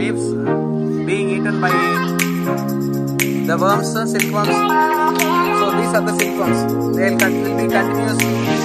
leaves being eaten by the worms, silkworms. So these are the silkworms. They will be continuous